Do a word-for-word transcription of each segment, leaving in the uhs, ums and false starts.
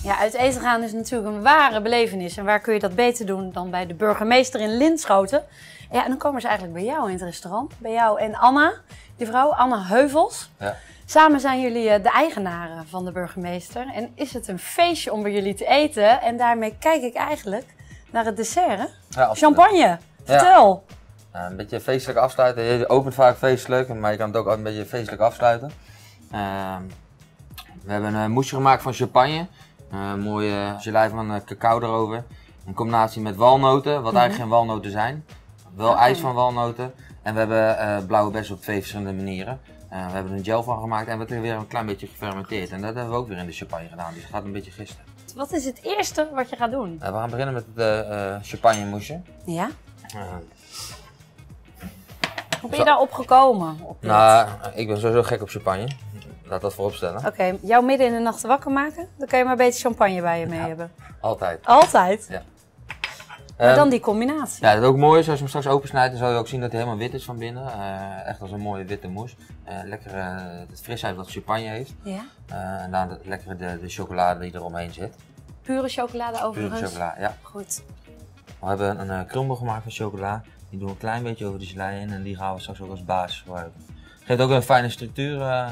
Ja, uit eten gaan is natuurlijk een ware belevenis. En waar kun je dat beter doen dan bij de burgemeester in Linschoten? Ja, en dan komen ze eigenlijk bij jou in het restaurant. Bij jou en Anna, die vrouw, Anna Heuvels. Ja. Samen zijn jullie de eigenaren van de burgemeester. En is het een feestje om bij jullie te eten. En daarmee kijk ik eigenlijk naar het dessert, hè? Ja, Champagne, vertel. Ja. Uh, een beetje feestelijk afsluiten. Je opent vaak feestelijk, maar je kan het ook een beetje feestelijk afsluiten. Uh, we hebben een moesje gemaakt van champagne. Uh, een mooie gelei van uh, cacao erover. In combinatie met walnoten, wat mm-hmm. eigenlijk geen walnoten zijn. Wel okay. ijs van walnoten. En we hebben uh, blauwe bessen op twee verschillende manieren. Uh, we hebben er een gel van gemaakt en we hebben weer een klein beetje gefermenteerd. En dat hebben we ook weer in de champagne gedaan, dus het gaat een beetje gisten. Wat is het eerste wat je gaat doen? Uh, we gaan beginnen met het uh, champagne moesje. Ja? Uh, Hoe ben je daar opgekomen? Op nou, ik ben sowieso gek op champagne. Laat dat voorop stellen. Oké, okay, jou midden in de nacht wakker maken? Dan kan je maar beter champagne bij je mee ja, hebben. Altijd. Altijd? Ja. Maar um, dan die combinatie. Ja, dat is ook mooi. Als je hem straks opensnijdt, dan zal je ook zien dat hij helemaal wit is van binnen. Uh, echt als een mooie witte mousse. Uh, lekker uh, het frisheid wat champagne heeft. Ja. Uh, en dan de, lekker de, de chocolade die eromheen zit. Pure chocolade overigens? Pure chocolade, ja. Goed. We hebben een uh, krummel gemaakt van chocola. Die doen we een klein beetje over de gelei in en die gaan we straks ook als basis gebruiken. Geeft ook een fijne structuur uh,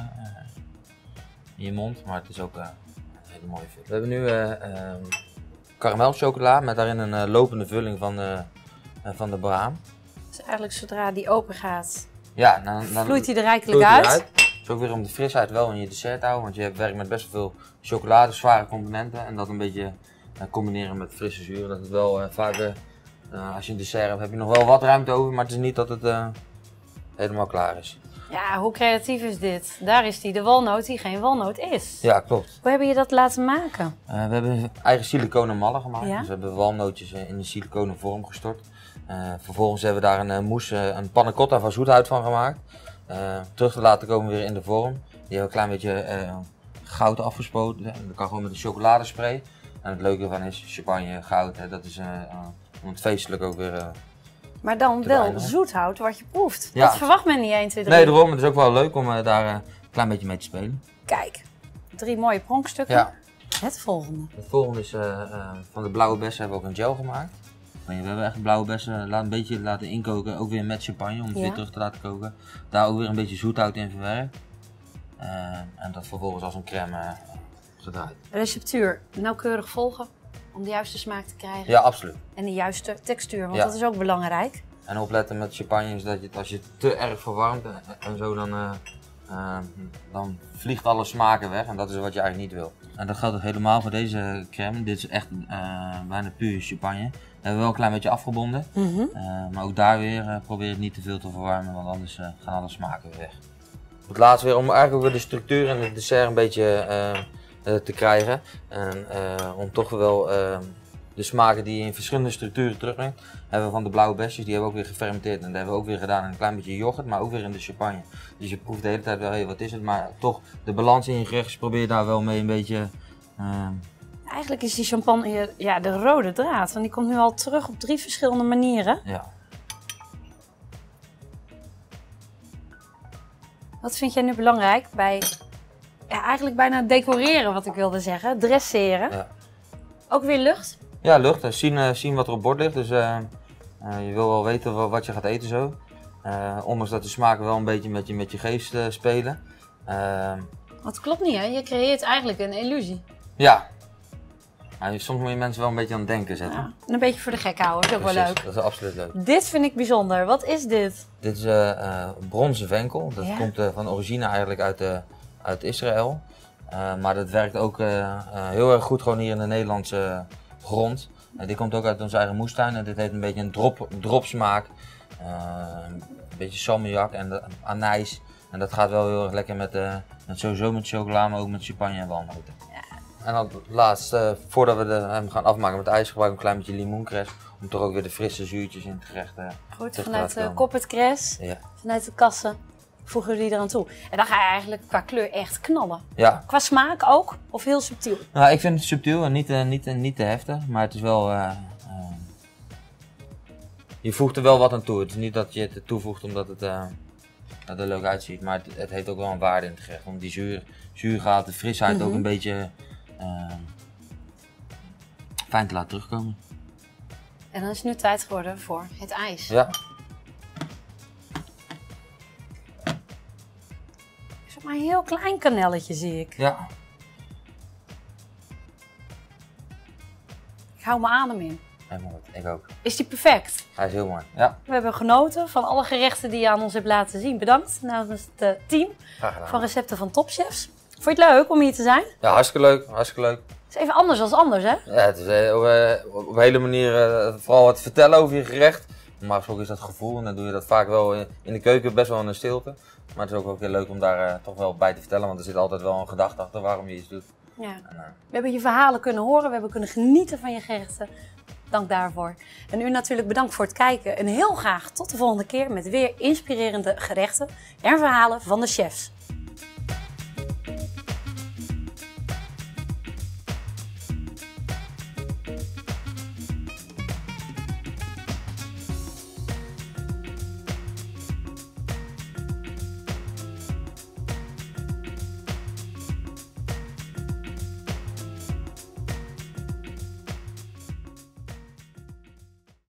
in je mond, maar het is ook uh, een hele mooie vulling. We hebben nu uh, um, karamelchocola met daarin een uh, lopende vulling van, uh, uh, van de braam. Dus eigenlijk zodra die open gaat, ja, dan, dan vloeit hij er rijkelijk uit. uit. Het is ook weer om de frisheid wel in je dessert te houden, want je werkt met best wel veel chocolade, zware componenten en dat een beetje uh, combineren met frisse zuur. Dat het wel uh, vaak, uh, uh, als je een dessert hebt, heb je nog wel wat ruimte over, maar het is niet dat het uh, helemaal klaar is. Ja, hoe creatief is dit? Daar is die, de walnoot die geen walnoot is. Ja, klopt. Hoe hebben je dat laten maken? Uh, we hebben eigen siliconen mallen gemaakt. Ja? Dus we hebben walnootjes in een siliconen vorm gestort. Uh, vervolgens hebben we daar een uh, mousse, uh, een panna cotta van zoethout van gemaakt. Uh, terug te laten komen weer in de vorm. Die hebben we een klein beetje uh, goud afgespoten. En dat kan gewoon met een chocoladespray. En het leuke ervan is champagne, goud. Hè, dat is uh, uh, om het feestelijk ook weer... Uh, Maar dan wel zoethout wat je proeft. Ja. Dat verwacht men niet één, twee, drie. Nee, daarom. Het is ook wel leuk om uh, daar uh, een klein beetje mee te spelen. Kijk, drie mooie pronkstukken. Ja. Het volgende. Het volgende is uh, uh, van de blauwe bessen hebben we ook een gel gemaakt. We hebben echt blauwe bessen een beetje laten inkoken, ook weer met champagne om het ja. weer terug te laten koken. Daar ook weer een beetje zoethout in verwerkt. Uh, en dat vervolgens als een crème uh, gedraaid. Receptuur nauwkeurig volgen om de juiste smaak te krijgen. Ja, absoluut. En de juiste textuur, want ja. dat is ook belangrijk. En opletten met champagne is dat je, als je het te erg verwarmt en, en zo, dan, uh, uh, dan vliegt alle smaken weg en dat is wat je eigenlijk niet wil. En dat geldt helemaal voor deze crème. Dit is echt uh, bijna puur champagne. We hebben wel een klein beetje afgebonden, mm-hmm. uh, maar ook daar weer uh, probeer het niet te veel te verwarmen, want anders uh, gaan alle smaken weer weg. Het laatste weer om eigenlijk ook weer de structuur en het dessert een beetje uh, uh, te krijgen. En uh, om toch wel uh, de smaken die je in verschillende structuren terugbrengt, hebben we van de blauwe besjes, die hebben we ook weer gefermenteerd. En dat hebben we ook weer gedaan in een klein beetje yoghurt, maar ook weer in de champagne. Dus je proeft de hele tijd wel, hey, wat is het, maar toch de balans in je gerecht probeer je daar wel mee een beetje... Uh, Eigenlijk is die champagne ja, de rode draad, want die komt nu al terug op drie verschillende manieren. Ja. Wat vind jij nu belangrijk bij, ja, eigenlijk bijna decoreren wat ik wilde zeggen, dresseren? Ja. Ook weer lucht? Ja, lucht. Zien, uh, zien wat er op bord ligt, dus uh, uh, je wil wel weten wat, wat je gaat eten zo. Uh, ondanks dat de smaken wel een beetje met je, met je geest uh, spelen. Uh, dat klopt niet, hè? Je creëert eigenlijk een illusie. Ja. Nou, soms moet je mensen wel een beetje aan het denken zetten. Ja, en een beetje voor de gek houden, dat is ook wel leuk. Dat is absoluut leuk. Dit vind ik bijzonder. Wat is dit? Dit is uh, uh, bronzen venkel. Dat ja? komt uh, van origine eigenlijk uit, uh, uit Israël. Uh, maar dat werkt ook uh, uh, heel erg goed gewoon hier in de Nederlandse grond. Uh, dit komt ook uit onze eigen moestuin en dit heeft een beetje een drop, dropsmaak. Uh, een beetje salmiak en de, anijs. En dat gaat wel heel erg lekker met, uh, met sowieso met chocola, maar ook met champagne en walnoten. Ja. En dan laatst, uh, voordat we de, hem gaan afmaken met ijs, gebruiken we een klein beetje limoencres. Om toch ook weer de frisse zuurtjes in het gerecht uh, Goed, te vanuit uh, Koppertcres, ja. vanuit de kassen voegen jullie eraan toe. En dan ga je eigenlijk qua kleur echt knallen. Ja. Qua smaak ook? Of heel subtiel? Nou, ik vind het subtiel en niet, uh, niet, uh, niet te heftig, maar het is wel... Uh, uh, je voegt er wel wat aan toe. Het is niet dat je het toevoegt omdat het uh, er leuk uitziet, maar het, het heeft ook wel een waarde in het gerecht. Om die zuur, zuurgehalte, de frisheid mm-hmm. ook een beetje uh, fijn te laten terugkomen. En dan is het nu tijd geworden voor het ijs. Ja. Is ook maar een heel klein kanelletje, zie ik. Ja. Ik hou mijn adem in. Helemaal goed, ik ook. Is die perfect? Hij is heel mooi. Ja. We hebben genoten van alle gerechten die je aan ons hebt laten zien. Bedankt namens het uh, team Graag gedaan. van Recepten van Topchefs. Vond je het leuk om hier te zijn? Ja, hartstikke leuk. Hartstikke leuk. Het is even anders dan anders, hè? Ja, het is eh, op, eh, op een hele manier eh, vooral het vertellen over je gerecht. Normaal gesproken is dat gevoel en dan doe je dat vaak wel in, in de keuken, best wel in een stilte. Maar het is ook wel heel leuk om daar uh, toch wel bij te vertellen, want er zit altijd wel een gedachte achter waarom je iets doet. Ja. En, uh, We hebben je verhalen kunnen horen, we hebben kunnen genieten van je gerechten. Dank daarvoor. En u natuurlijk bedankt voor het kijken en heel graag tot de volgende keer met weer inspirerende gerechten en verhalen van de chefs.